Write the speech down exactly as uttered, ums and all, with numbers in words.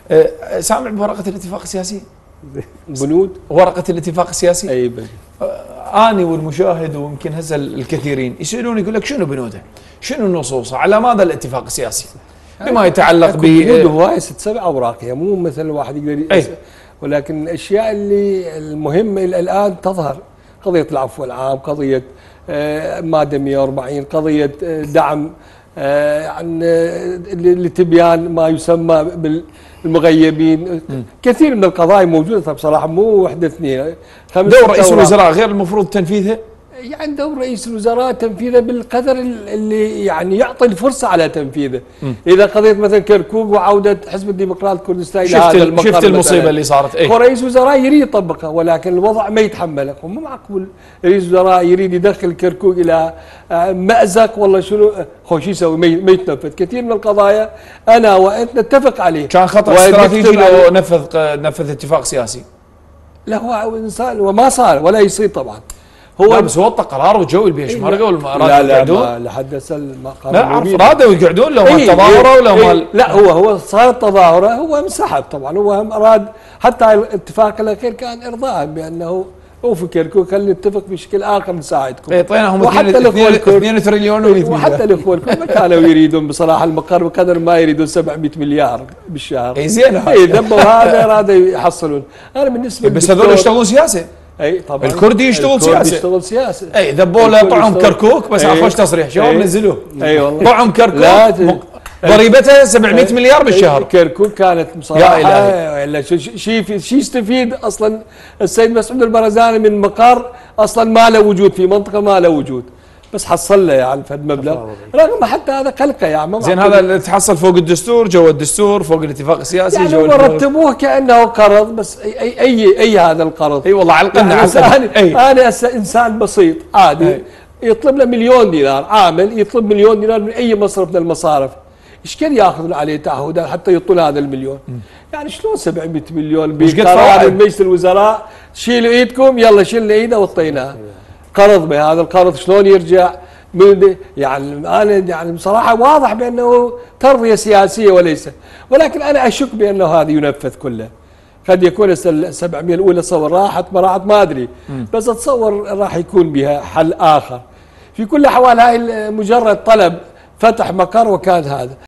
أه سامع بورقه الاتفاق السياسي؟ بنود ورقه الاتفاق السياسي؟ اي بنود. أه اني والمشاهد ويمكن هسه الكثيرين يسالون يقول لك شنو بنوده؟ شنو نصوصه؟ على ماذا الاتفاق السياسي؟ بما يتعلق ب بنود هواي ست سبع اوراق، هي مو مثل واحد يقدر أي. ولكن الاشياء اللي المهمه الى الان تظهر، قضيه العفو العام، قضيه آه ماده مئة وأربعين، قضيه آه دعم آه عن آه لتبيان ما يسمى بالمغيبين. م. كثير من القضايا موجوده بصراحه، مو وحده اثنين. دور رئيس الوزراء غير المفروض تنفيذها؟ يعني دور رئيس الوزراء تنفيذه بالقدر اللي يعني يعطي الفرصه على تنفيذه. م. اذا قضيه مثلا كركوك وعوده حزب الديمقراط كردستان الى هذا المقر، شفت المصيبه اللي صارت. ايه؟ هو رئيس الوزراء يريد يطبقها ولكن الوضع ما يتحمله، مو معقول رئيس الوزراء يريد يدخل كركوك الى مأزق والله شنو هو شو يسوي ما يتنفذ. كثير من القضايا انا وانت نتفق عليه. كان خطا استراتيجي لو نفذ نفذ اتفاق سياسي. لا هو انسان وما صار ولا يصير طبعا. هو لا بس هو قرار وجو البيشمركه والمراد لا لا لا لحد هسه ما لا عرف رادوا يقعدون لو ما تظاهروا لو ما لا هو هو صار تظاهره، هو انسحب طبعا. هو اراد حتى الاتفاق الاخير كان ارضاء بانه هو في كركوك خلينا نتفق بشكل اخر نساعدكم. اي اعطيناهم اثنين تريليون و100 وحتى الاخوه الكل ما كانوا يريدون بصراحه المقر بقدر ما يريدون سبعمئة مليار بالشهر. اي زين اي ذبوا هذا ارادوا يحصلون. انا بالنسبه بس هذول يشتغلون سياسه. اي طبعا الكردي يشتغل سياسه. يشتغل سياسه. اي ذبوا له طعم كركوك بس اخوش تصريح شباب نزلوه. اي والله طعم كركوك ضريبتها سبعمئة مليار بالشهر. كركوك كانت بصراحه يا شيء شيء يستفيد اصلا السيد مسعود البرزاني من مقر اصلا ما له وجود في منطقه ما له وجود، بس حصل له يعني فد مبلغ رغم حتى هذا قلقه يعني. زين هذا اللي تحصل فوق الدستور، جو الدستور، فوق الاتفاق السياسي، يعني جو رتبوه كانه قرض بس اي اي اي, أي هذا القرض. اي والله على القناة. انا انا انسان بسيط عادي أي. يطلب له مليون دينار عامل، يطلب مليون دينار من اي مصرف من المصارف، ايش كان ياخذ عليه تعهدات حتى يعطون هذا المليون؟ م. يعني شلون سبعمئة مليون بقرار من مجلس الوزراء شيلوا ايدكم يلا شيلنا ايده وطيناها. قرض بهذا القرض شلون يرجع؟ يعني انا يعني بصراحه واضح بانه ترضيه سياسيه وليس، ولكن انا اشك بانه هذا ينفذ كله. قد يكون السبعمئة الاولى تصور راحت ما راحت ما ادري، بس اتصور راح يكون بها حل اخر. في كل الاحوال هاي مجرد طلب فتح مقر وكان هذا.